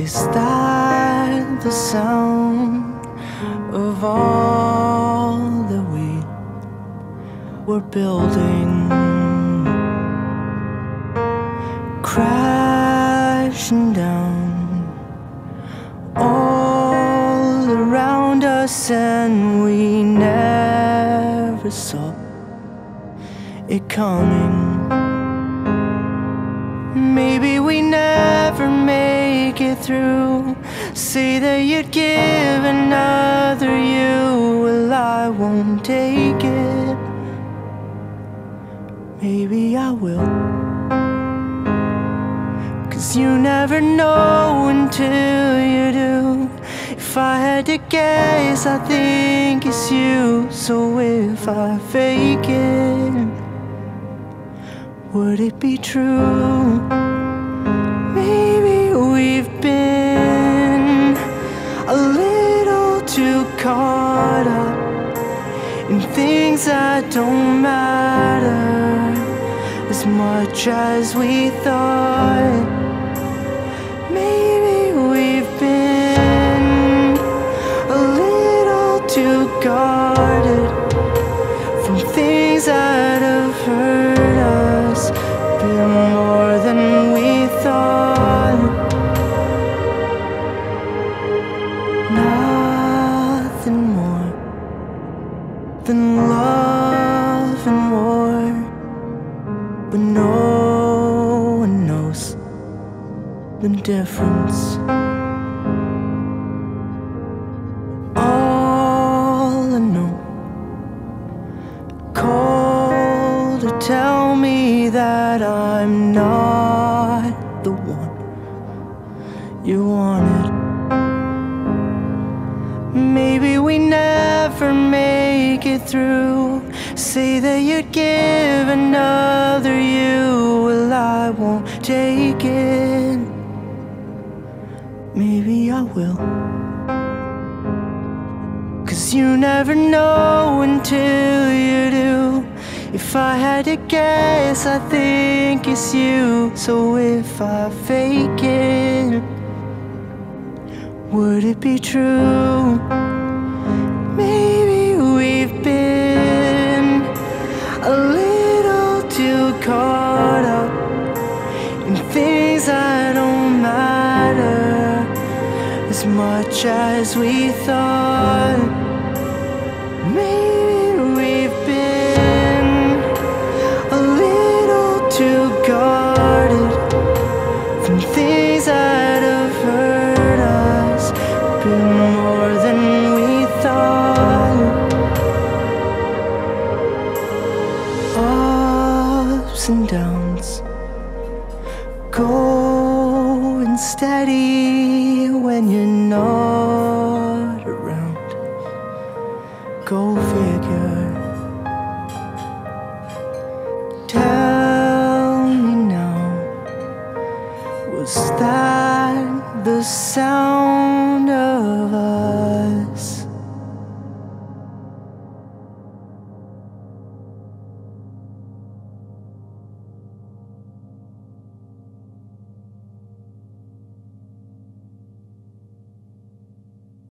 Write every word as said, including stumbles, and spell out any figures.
Is that the sound of all that we were building, crashing down all around us, and we never saw it coming? Maybe we never make it through. Say that you'd give another you. Well, I won't take it. Maybe I will, 'cause you never know until you do. If I had to guess, I think it's you. So if I fake it, would it be true? Maybe we've been a little too caught up in things that don't matter as much as we thought. Maybe we've been a little too guarded from things that have hurt us a bit more than we thought. Nothing more than love and war, but no one knows the difference. All I know, call to tell me that I'm not the one you wanted. Maybe we never make it through. Say that you'd give another you. Well, I won't take it. Maybe I will, 'cause you never know until you do. If I had to guess, I think it's you. So if I fake it, would it be true? Maybe we've been a little too caught up in things that don't matter as much as we thought. Maybe we've been a little too guarded from things that have hurt us a bit more than we thought. Ups and downs, going steady when you're not around. Go figure. Tell me now, was that the sound